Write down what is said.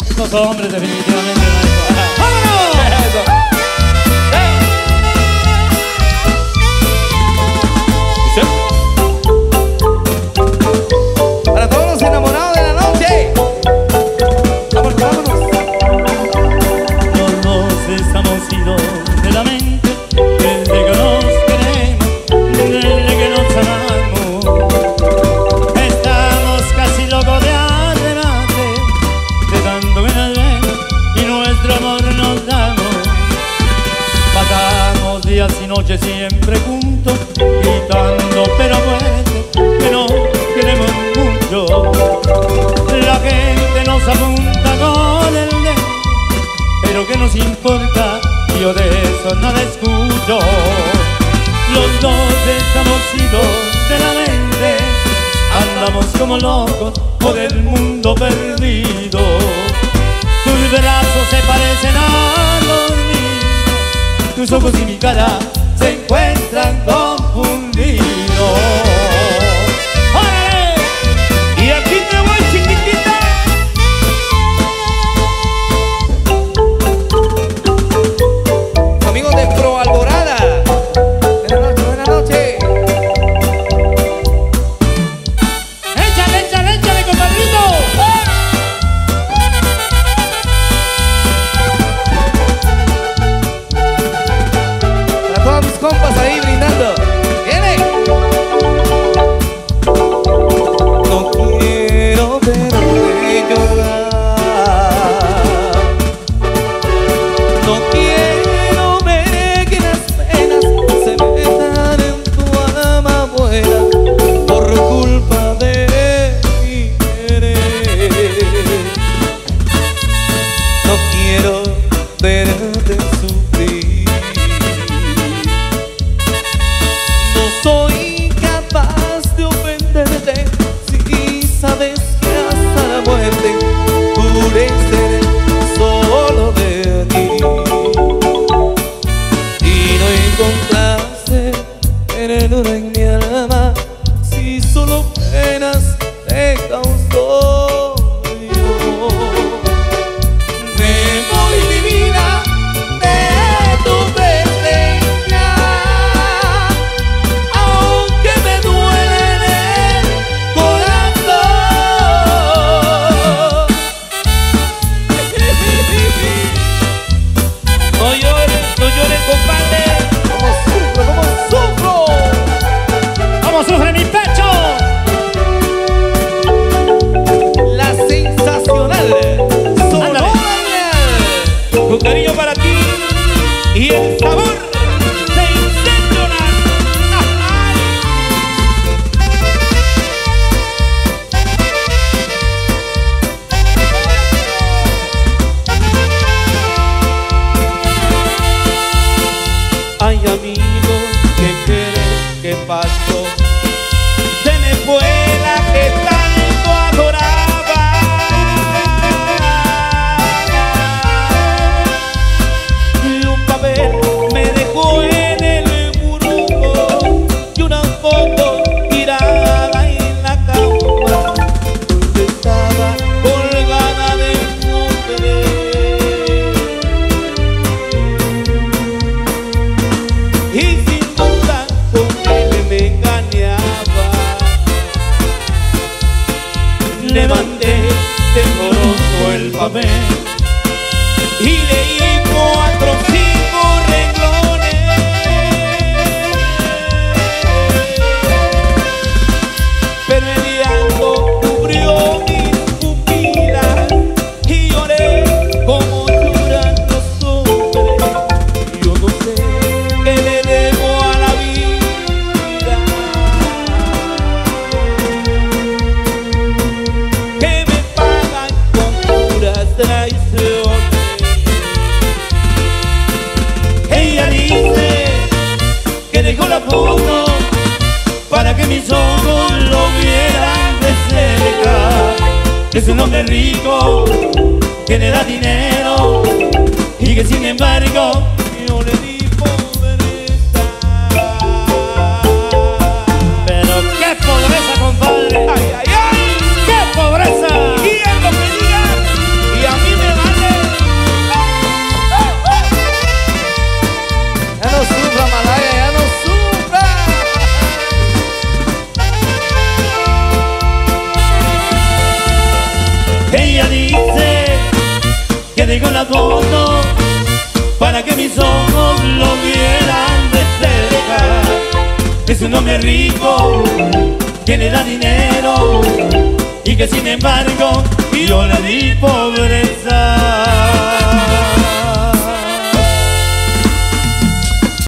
Estos hombres definitivamente, maestro. ¡Vámonos! Para todos los enamorados de la noche. Vámonos, vámonos. Los dos estamos idos de la mente desde que nos queremos, desde que nos amamos. Estamos casi locos de arremate, de tanto que nos vemos y nuestro amor nos damos. Pasamos días y noches siempre juntos, gritando pero fuerte que nos queremos mucho. La gente nos apunta con el dedo, pero ¿qué nos importa? Yo de eso nada escucho. Los dos estamos idos de la mente, andamos como locos por el mundo perdido. Tus brazos se parecen a los míos, tus ojos y mi cara se encuentran confundidos. ¡Órale! Y aquí te voy, chiquitita. Amigos de Pro Alborada. Buenas noches, buenas noches. ¡Échale, échale, échale, compadrito! Para todos mis compas ahí brindando. ¡Viene! No quiero verte llorar. No quiero ver que las penas se metan en tu alma buena por culpa de mi querer. No quiero verte sufrir. No soy capaz de ofenderte si sabes que hasta la muerte juré ser solo de ti. Y no encontraste ternura en mi alma si solo penas te causó yo. Me voy mi vida de tu presencia, aunque me duele en el corazón. No llores, compadre. ¿Cómo sufro? ¿Cómo sufre mi pecho? La sensacional Sonora Real. Con cariño para ti y el sabor sensacional. Ay, amigo, ¿qué quieres que pasó? Se me fue la que tanto adoraba. Y un papel me dejó en el buró y una foto tirada en la cama. Estaba colgada de un hombre. Y sin duda con él me engañaba. Levanté tembloroso el papel y leí 4 o 5 renglones. Pero el llanto cubrió mis pupilas y lloré como lloran los hombres. Yo no sé qué le debo a la vida, que me pagan con puras traiciones. Ella dice que dejó la foto para que mis ojos lo vieran de cerca. Es un hombre rico que le da dinero y que sin embargo yo le di pobreza. Pero qué pobreza, compadre. ¡Ay, ay, ay! ¡Qué pobreza! Y es lo que digan, y a mí me que dejó la foto para que mis ojos lo vieran de cerca. Es un hombre rico que le da dinero y que sin embargo yo le di pobreza.